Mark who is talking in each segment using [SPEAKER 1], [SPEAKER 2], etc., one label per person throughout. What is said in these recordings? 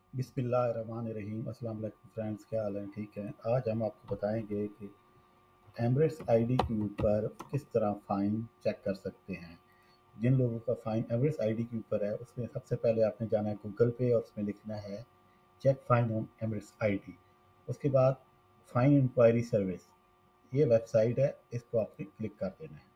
[SPEAKER 1] बिस्मिल्लाहिर्रहमानिर्रहीम। अस्सलाम वालेकुम फ्रेंड्स, क्या हाल है? ठीक है। आज हम आपको बताएंगे कि एमरेट्स आईडी के ऊपर किस तरह फ़ाइन चेक कर सकते हैं। जिन लोगों का फ़ाइन एमरेट्स आईडी के ऊपर है, उसमें सबसे पहले आपने जाना है गूगल पे और उसमें लिखना है check fine on Emirates ID. उसके बाद फ़ाइन इंक्वायरी सर्विस, ये वेबसाइट है, इसको आपने क्लिक कर देना है।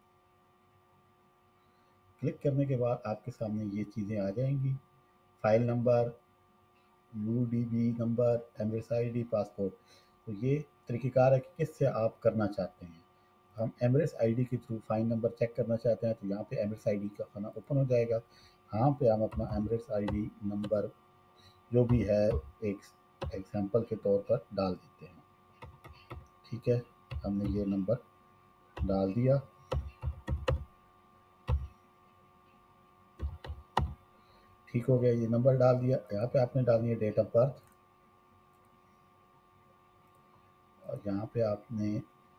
[SPEAKER 1] क्लिक करने के बाद आपके सामने ये चीज़ें आ जाएंगी। File number, UDB number, Emirates ID, passport. तो ये तरीक़ेकार है कि किससे आप करना चाहते हैं। हम एमरेट्स आईडी के थ्रू फ़ाइन नंबर चेक करना चाहते हैं, तो यहाँ पे एमरेट्स आईडी का खाना ओपन हो जाएगा। यहाँ पे हम अपना एमरेट्स आईडी नंबर जो भी है एक एग्जांपल के तौर पर डाल देते हैं। ठीक है, हमने ये नंबर डाल दिया। ठीक हो गया, ये नंबर डाल दिया। यहाँ पे आपने डालनी है डेट ऑफ बर्थ और यहाँ पे आपने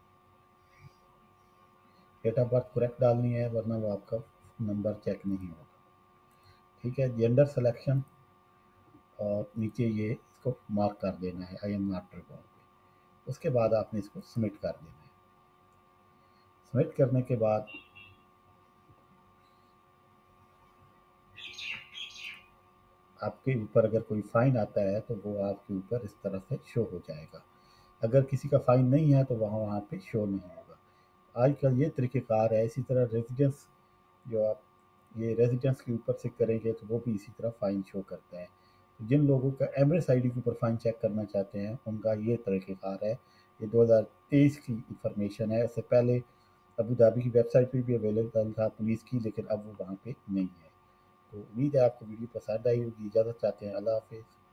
[SPEAKER 1] डेट ऑफ बर्थ करेक्ट डालनी है, वरना वो आपका नंबर चेक नहीं होगा। ठीक है, जेंडर सिलेक्शन और नीचे ये इसको मार्क कर देना है आई एम नॉट रिकॉर्ड पे। उसके बाद आपने इसको सबमिट कर देना है। सबमिट करने के बाद आपके ऊपर अगर कोई फ़ाइन आता है तो वो आपके ऊपर इस तरह से शो हो जाएगा। अगर किसी का फ़ाइन नहीं है तो वहाँ पे शो नहीं होगा। आजकल ये तरीक़ेकार है। इसी तरह रेज़िडेंस, जो आप ये रेज़िडेंस के ऊपर से करेंगे तो वो भी इसी तरह फ़ाइन शो करता है। तो जिन लोगों का एमरेट्स आईडी के ऊपर फ़ाइन चेक करना चाहते हैं, उनका ये तरीक़ेकार है। ये 2023 की इंफॉर्मेशन है। इससे पहले अबू धाबी की वेबसाइट पे भी अवेलेबल था पुलिस की, लेकिन अब वो वहाँ पे नहीं है। तो उम्मीद है आपको वीडियो पसंद आई होगी। इजाज़त चाहते हैं। अल्लाह हाफ़िज़।